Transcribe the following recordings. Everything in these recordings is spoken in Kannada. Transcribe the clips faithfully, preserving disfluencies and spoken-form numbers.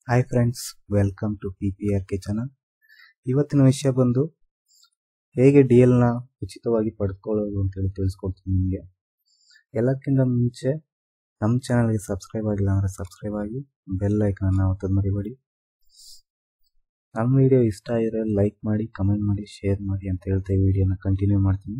Hi friends, welcome to P P R K channel. ಇವತ್ತಿನ ವಿಷಯ ಬಂದು ಹೇಗೆ ಡಿ ಎಲ್ನ ಉಚಿತವಾಗಿ ಪಡೆದುಕೊಳ್ಳೋದು ಅಂತೇಳಿ ತಿಳಿಸ್ಕೊಡ್ತೀನಿ ನಿಮಗೆ. ಎಲ್ಲಕ್ಕಿಂತ ಮುಂಚೆ ನಮ್ಮ ಚಾನಲ್ಗೆ ಸಬ್ಸ್ಕ್ರೈಬ್ ಆಗಿಲ್ಲ ಅಂದರೆ ಸಬ್ಸ್ಕ್ರೈಬ್ ಆಗಿ, ಬೆಲ್ ಐಕನ್ನ ಒತ್ತೋದು ಮರಿಬೇಡಿ. ನಮ್ಮ ವಿಡಿಯೋ ಇಷ್ಟ ಆಗಿದ್ರೆ ಲೈಕ್ ಮಾಡಿ, ಕಮೆಂಟ್ ಮಾಡಿ, ಶೇರ್ ಮಾಡಿ ಅಂತ ಹೇಳ್ತಾ ಈ ವಿಡಿಯೋನ ಕಂಟಿನ್ಯೂ ಮಾಡ್ತೀನಿ.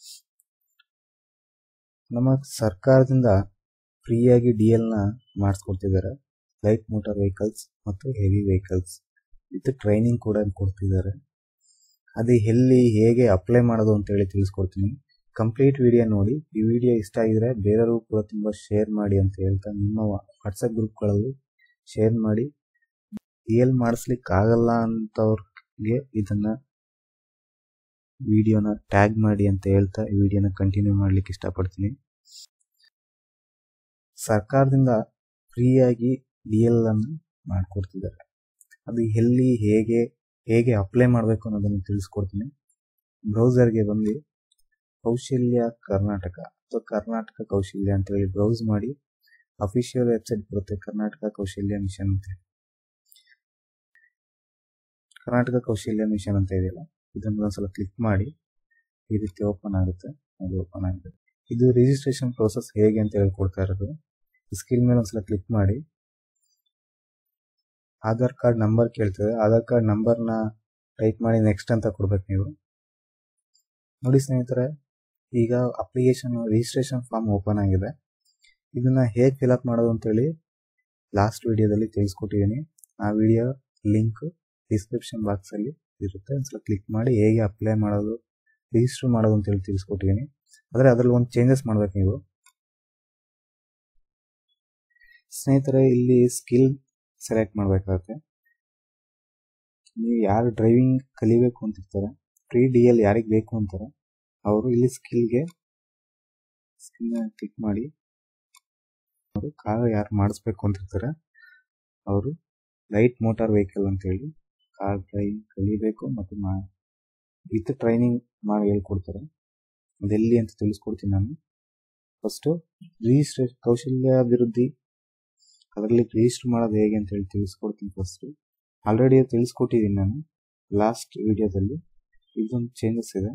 ನಮ್ಮ ಸರ್ಕಾರದಿಂದ ಫ್ರೀಯಾಗಿ ಡಿ ಎಲ್ನ ಮಾಡಿಸ್ಕೊಡ್ತಿದ್ದಾರೆ. ಲೈಟ್ ಮೋಟಾರ್ ವೆಹಿಕಲ್ಸ್ ಮತ್ತು ಹೆವಿ ವೆಹಿಕಲ್ಸ್ ವಿತ್ ಟ್ರೈನಿಂಗ್ ಕೂಡ ಕೊಡ್ತಿದ್ದಾರೆ. ಅದು ಎಲ್ಲಿ ಹೇಗೆ ಅಪ್ಲೈ ಮಾಡೋದು ಅಂತೇಳಿ ತಿಳಿಸ್ಕೊಡ್ತೀನಿ. ಕಂಪ್ಲೀಟ್ ವಿಡಿಯೋ ನೋಡಿ. ಈ ವಿಡಿಯೋ ಇಷ್ಟ ಆಗಿದ್ರೆ ಬೇರೆಯವ್ರಿಗೂ ಕೂಡ ತುಂಬ ಶೇರ್ ಮಾಡಿ ಅಂತ ಹೇಳ್ತಾ ನಿಮ್ಮ ವಾಟ್ಸಪ್ ಗ್ರೂಪ್ಗಳಲ್ಲಿ ಶೇರ್ ಮಾಡಿ. ಡಿ ಎಲ್ ಮಾಡಿಸ್ಲಿಕ್ಕೆ ಆಗಲ್ಲ ಅಂತವ್ರಿಗೆ ಇದನ್ನ ವಿಡಿಯೋನ ಟ್ಯಾಗ್ ಮಾಡಿ ಅಂತ ಹೇಳ್ತಾ ಈ ವಿಡಿಯೋನ ಕಂಟಿನ್ಯೂ ಮಾಡ್ಲಿಕ್ಕೆ ಇಷ್ಟಪಡ್ತೀನಿ. ಸರ್ಕಾರದಿಂದ ಫ್ರೀಯಾಗಿ ಡಿ ಎಲ್ ಅನ್ನು ಮಾಡಿಕೊಡ್ತಿದ್ದಾರೆ. ಅದು ಎಲ್ಲಿ ಹೇಗೆ ಹೇಗೆ ಅಪ್ಲೈ ಮಾಡಬೇಕು ಅನ್ನೋದನ್ನು ತಿಳಿಸ್ಕೊಡ್ತೀನಿ. ಬ್ರೌಸರ್ಗೆ ಬಂದು ಕೌಶಲ್ಯ ಕರ್ನಾಟಕ ಅಥವಾ ಕರ್ನಾಟಕ ಕೌಶಲ್ಯ ಅಂತ ಹೇಳಿ ಬ್ರೌಸ್ ಮಾಡಿ. ಅಫಿಷಿಯಲ್ ವೆಬ್ಸೈಟ್ ಬರುತ್ತೆ, ಕರ್ನಾಟಕ ಕೌಶಲ್ಯ ಮಿಷನ್ ಅಂತ ಹೇಳಿ. ಕರ್ನಾಟಕ ಕೌಶಲ್ಯ ಮಿಷನ್ ಅಂತ ಇದೆಯಲ್ಲ, ಇದನ್ನು ಒಂದ್ಸಲ ಕ್ಲಿಕ್ ಮಾಡಿ. ಈ ರೀತಿ ಓಪನ್ ಆಗುತ್ತೆ. ಅದು ಓಪನ್ ಆಗುತ್ತೆ. ಇದು ರಿಜಿಸ್ಟ್ರೇಷನ್ ಪ್ರೋಸೆಸ್ ಹೇಗೆ ಅಂತ ಹೇಳಿ ಕೊಡ್ತಾ ಇರೋದು. ಸ್ಕಿಲ್ ಮೇಲೆ ಒಂದ್ಸಲ ಕ್ಲಿಕ್ ಮಾಡಿ. ಆಧಾರ್ ಕಾರ್ಡ್ ನಂಬರ್ ಕೇಳ್ತದೆ. ಆಧಾರ್ ಕಾರ್ಡ್ ನಂಬರ್ನ ಟೈಪ್ ಮಾಡಿ ನೆಕ್ಸ್ಟ್ ಅಂತ ಕೊಡ್ಬೇಕು ನೀವು. ನೋಡಿ ಸ್ನೇಹಿತರೆ, ಈಗ ಅಪ್ಲಿಕೇಶನ್ ರಿಜಿಸ್ಟ್ರೇಷನ್ ಫಾರ್ಮ್ ಓಪನ್ ಆಗಿದೆ. ಇದನ್ನ ಹೇಗೆ ಫಿಲ್ಅಪ್ ಮಾಡೋದು ಅಂತೇಳಿ ಲಾಸ್ಟ್ ವಿಡಿಯೋದಲ್ಲಿ ತಿಳಿಸ್ಕೊಟ್ಟಿದ್ದೀನಿ. ಆ ವಿಡಿಯೋ ಲಿಂಕ್ ಡಿಸ್ಕ್ರಿಪ್ಷನ್ ಬಾಕ್ಸಲ್ಲಿ ಇರುತ್ತೆ. ಒಂದ್ಸಲ ಕ್ಲಿಕ್ ಮಾಡಿ ಹೇಗೆ ಅಪ್ಲೈ ಮಾಡೋದು, ರಿಜಿಸ್ಟರ್ ಮಾಡೋದು ಅಂತೇಳಿ ತಿಳಿಸ್ಕೊಟ್ಟಿದ್ದೀನಿ. ಆದರೆ ಅದರಲ್ಲಿ ಒಂದು ಚೇಂಜಸ್ ಮಾಡ್ಬೇಕು ನೀವು ಸ್ನೇಹಿತರೆ. ಇಲ್ಲಿ ಸ್ಕಿಲ್ ಸೆಲೆಕ್ಟ್ ಮಾಡಬೇಕಾಗುತ್ತೆ. ನೀವು ಯಾರು ಡ್ರೈವಿಂಗ್ ಕಲಿಬೇಕು ಅಂತಿರ್ತಾರೆ, ಫ್ರೀ ಡಿ ಎಲ್ ಯಾರಿಗೆ ಬೇಕು ಅಂತಾರೆ ಅವರು ಇಲ್ಲಿ ಸ್ಕಿಲ್ಗೆ ಸ್ಕಿಲ್ನ ಕ್ಲಿಕ್ ಮಾಡಿ. ಅವರು ಕಾರ್ ಯಾರು ಮಾಡಿಸ್ಬೇಕು ಅಂತಿರ್ತಾರೆ ಅವರು ಲೈಟ್ ಮೋಟಾರ್ ವೆಹಿಕಲ್ ಅಂತೇಳಿ ಕಾರ್ ಡ್ರೈವಿಂಗ್ ಕಲಿಬೇಕು ಮತ್ತು ಮಾ ವಿತ್ ಟ್ರೈನಿಂಗ್ ಮಾಡಿ ಹೇಳ್ಕೊಡ್ತಾರೆ. ಅದೆಲ್ಲಿ ಅಂತ ತಿಳಿಸ್ಕೊಡ್ತೀನಿ ನಾನು. ಫಸ್ಟು ರಿಜಿಸ್ಟ್ರೇಷನ್ ಕೌಶಲ್ಯ ಅಭಿವೃದ್ಧಿ, ಅದರಲ್ಲಿ ರಿಜಿಸ್ಟರ್ ಮಾಡೋದು ಹೇಗೆ ಅಂತ ಹೇಳಿ ತಿಳಿಸ್ಕೊಡ್ತೀನಿ. ಫಸ್ಟ್ ಆಲ್ರೆಡಿ ತಿಳಿಸ್ಕೊಟ್ಟಿದ್ದೀನಿ ನಾನು ಲಾಸ್ಟ್ ವಿಡಿಯೋದಲ್ಲಿ. ಇದೊಂದು ಚೇಂಜಸ್ ಇದೆ.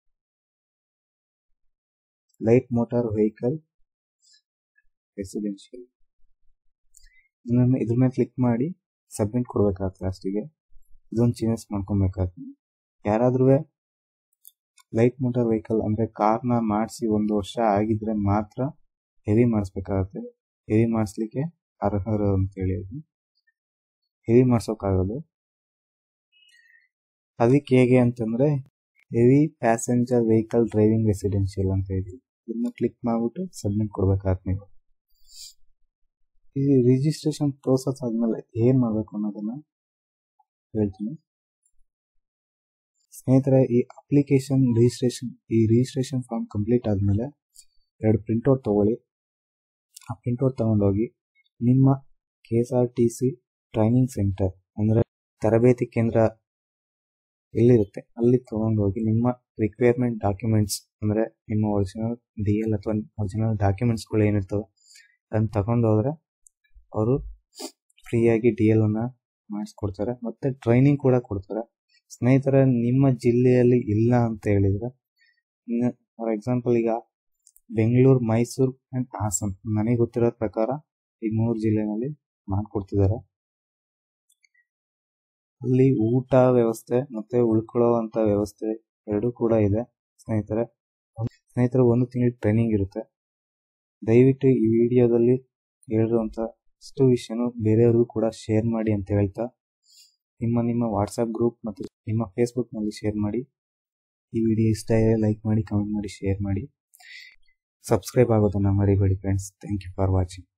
ಲೈಟ್ ಮೋಟಾರ್ ವೆಹಿಕಲ್ ರೆಸಿಡೆನ್ಷಿಯಲ್, ಇದನ್ನ ಇದ್ರ ಮೇಲೆ ಕ್ಲಿಕ್ ಮಾಡಿ ಸಬ್ಮಿಟ್ ಕೊಡ್ಬೇಕಾಗ್ತದೆ. ಲಾಸ್ಟಿಗೆ ಇದೊಂದು ಚೇಂಜಸ್ ಮಾಡ್ಕೊಬೇಕಾಗ್ತದೆ. ಯಾರಾದ್ರೂ ಲೈಟ್ ಮೋಟಾರ್ ವೆಹಿಕಲ್ ಅಂದ್ರೆ ಕಾರ್ನ ಮಾಡಿಸಿ ಒಂದು ವರ್ಷ ಆಗಿದ್ರೆ ಮಾತ್ರ ಹೆವಿ ಮಾಡಿಸ್ಬೇಕಾಗತ್ತೆ. ಹೆವಿ ಮಾಡಿಸ್ಲಿಕ್ಕೆ ಅರ್ಹರು ಅಂತ ಹೇಳಿ ಹೆವಿ ಮಾಡ್ಸೋಕ್ಕಾಗೋದು. ಅದಕ್ಕೆ ಹೇಗೆ ಅಂತಂದ್ರೆ heavy passenger vehicle driving residential ಅಂತ ಹೇಳಿ ಇದನ್ನ ಕ್ಲಿಕ್ ಮಾಡ್ಬಿಟ್ಟು ಸಬ್ಮಿಟ್ ಕೊಡ್ಬೇಕಾಗತ್ತೆ ನೀವು. ಈ ರಿಜಿಸ್ಟ್ರೇಷನ್ ಪ್ರೋಸೆಸ್ ಆದ್ಮೇಲೆ ಏನ್ ಮಾಡ್ಬೇಕು ಅನ್ನೋದನ್ನ ಹೇಳ್ತೀನಿ ಸ್ನೇಹಿತರೆ. ಈ ಅಪ್ಲಿಕೇಶನ್ ರಿಜಿಸ್ಟ್ರೇಷನ್ ಈ ರಿಜಿಸ್ಟ್ರೇಷನ್ ಫಾರ್ಮ್ ಕಂಪ್ಲೀಟ್ ಆದ್ಮೇಲೆ ಎರಡು ಪ್ರಿಂಟ್ಔಟ್ ತಗೊಳ್ಳಿ. ಆ ಪ್ರಿಂಟ್ಔಟ್ ತಗೊಂಡೋಗಿ ನಿಮ್ಮ K S R T C training centre ಅಂದ್ರೆ ತರಬೇತಿ ಕೇಂದ್ರ ಎಲ್ಲಿರುತ್ತೆ ಅಲ್ಲಿ ತಗೊಂಡೋಗಿ ನಿಮ್ಮ ರಿಕ್ವೈರ್ಮೆಂಟ್ ಡಾಕ್ಯುಮೆಂಟ್ಸ್ ಅಂದ್ರೆ ನಿಮ್ಮ ಒರಿಜಿನಲ್ ಡಿ ಎಲ್ ಅಥವಾ ಒರಿಜಿನಲ್ ಡಾಕ್ಯುಮೆಂಟ್ಸ್ಗಳು ಏನಿರ್ತವೆ ಅದನ್ನ ತಗೊಂಡೋದ್ರೆ ಅವರು ಫ್ರೀಯಾಗಿ ಡಿ ಎಲ್ ಅನ್ನ ಮಾಡಿಸ್ಕೊಡ್ತಾರೆ ಮತ್ತೆ ಟ್ರೈನಿಂಗ್ ಕೂಡ ಕೊಡ್ತಾರೆ. ಸ್ನೇಹಿತರೆ, ನಿಮ್ಮ ಜಿಲ್ಲೆಯಲ್ಲಿ ಇಲ್ಲ ಅಂತ ಹೇಳಿದ್ರೆ, ಫಾರ್ ಎಕ್ಸಾಂಪಲ್ ಈಗ ಬೆಂಗಳೂರು, ಮೈಸೂರು ಅಂಡ್ ಹಾಸನ್ ನನಗೆ ಗೊತ್ತಿರೋ ಪ್ರಕಾರ ಈ ಮೂರು ಜಿಲ್ಲೆನಲ್ಲಿ ಮಾಡ್ಕೊಡ್ತಿದ್ದಾರೆ. ಅಲ್ಲಿ ಊಟ ವ್ಯವಸ್ಥೆ ಮತ್ತೆ ಉಳ್ಕೊಳ್ಳೋ ಅಂತ ವ್ಯವಸ್ಥೆ ಎರಡೂ ಕೂಡ ಇದೆ ಸ್ನೇಹಿತರೆ. ಸ್ನೇಹಿತರೆ, ಒಂದು ತಿಂಗಳ ಟ್ರೈನಿಂಗ್ ಇರುತ್ತೆ. ದಯವಿಟ್ಟು ಈ ವಿಡಿಯೋದಲ್ಲಿ ಹೇಳಿರುವಂತ ಅಷ್ಟು ವಿಷಯನೂ ಬೇರೆಯವ್ರಿಗೂ ಕೂಡ ಶೇರ್ ಮಾಡಿ ಅಂತ ಹೇಳ್ತಾ ನಿಮ್ಮ ನಿಮ್ಮ ವಾಟ್ಸಪ್ ಗ್ರೂಪ್ ಮತ್ತು ನಿಮ್ಮ ಫೇಸ್ಬುಕ್ ನಲ್ಲಿ ಶೇರ್ ಮಾಡಿ. ಈ ವಿಡಿಯೋ ಇಷ್ಟ ಇದೆ ಲೈಕ್ ಮಾಡಿ, ಕಮೆಂಟ್ ಮಾಡಿ, ಶೇರ್ ಮಾಡಿ. ಸಬ್ಸ್ಕ್ರೈಬ್ ಆಗೋದನ್ನ ಮರಿಬೇಡಿ friends. Thank you for watching.